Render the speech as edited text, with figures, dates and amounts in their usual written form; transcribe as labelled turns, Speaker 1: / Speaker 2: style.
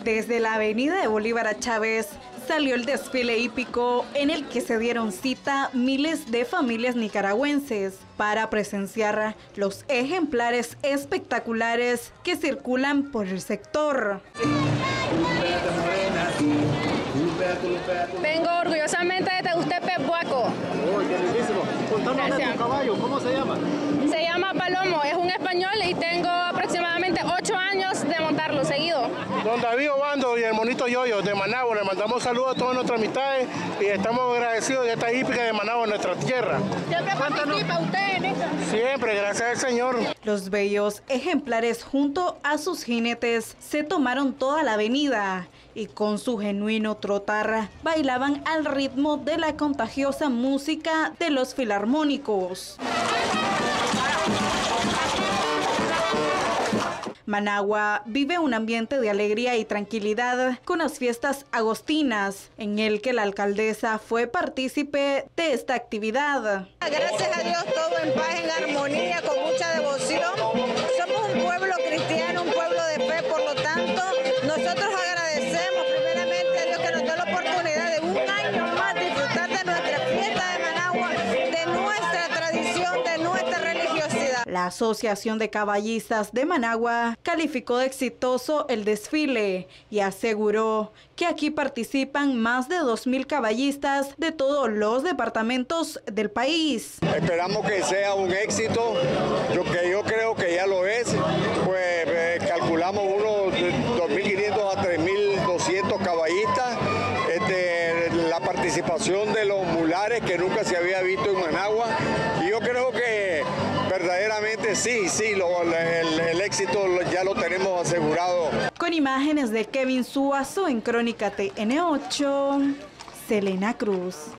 Speaker 1: Desde la avenida de Bolívar a Chávez salió el desfile hípico en el que se dieron cita miles de familias nicaragüenses para presenciar los ejemplares espectaculares que circulan por el sector.
Speaker 2: Vengo orgullosamente de Tegustepe, Buaco.
Speaker 3: ¡Oh, qué lindísimo! Contanos de tu caballo, ¿cómo se llama?
Speaker 2: Se llama Palomo, es un español y tengo aproximadamente 8 años de montarlo seguido.
Speaker 3: Don David Obando y el monito Yoyo de Managua, le mandamos saludos a todas nuestras amistades y estamos agradecidos de esta hípica de Managua, nuestra tierra.
Speaker 2: ¿Siempre participa usted en esta?
Speaker 3: Siempre, gracias al Señor.
Speaker 1: Los bellos ejemplares junto a sus jinetes se tomaron toda la avenida y con su genuino trotar bailaban al ritmo de la contagiosa música de los filarmónicos. Managua vive un ambiente de alegría y tranquilidad con las fiestas agostinas, en el que la alcaldesa fue partícipe de esta actividad.
Speaker 4: Gracias a Dios, todo en paz, en armonía, con mucha devoción. Somos un pueblo cristiano, un pueblo de fe, por lo tanto, nosotros agradecemos primeramente a Dios que nos dio la oportunidad de un año más disfrutar de nuestra fiesta de Managua, de nuestra tradición, de nuestra religiosidad.
Speaker 1: La Asociación de Caballistas de Managua calificó de exitoso el desfile y aseguró que aquí participan más de 2,000 caballistas de todos los departamentos del país.
Speaker 5: Esperamos que sea un éxito, yo creo que ya lo es, pues calculamos unos 2.500 a 3.200 caballistas. La participación de los mulares que nunca se había visto en Managua, y yo creo que verdaderamente sí, el éxito ya lo tenemos asegurado.
Speaker 1: Con imágenes de Kevin Suazo en Crónica TN8, Selena Cruz.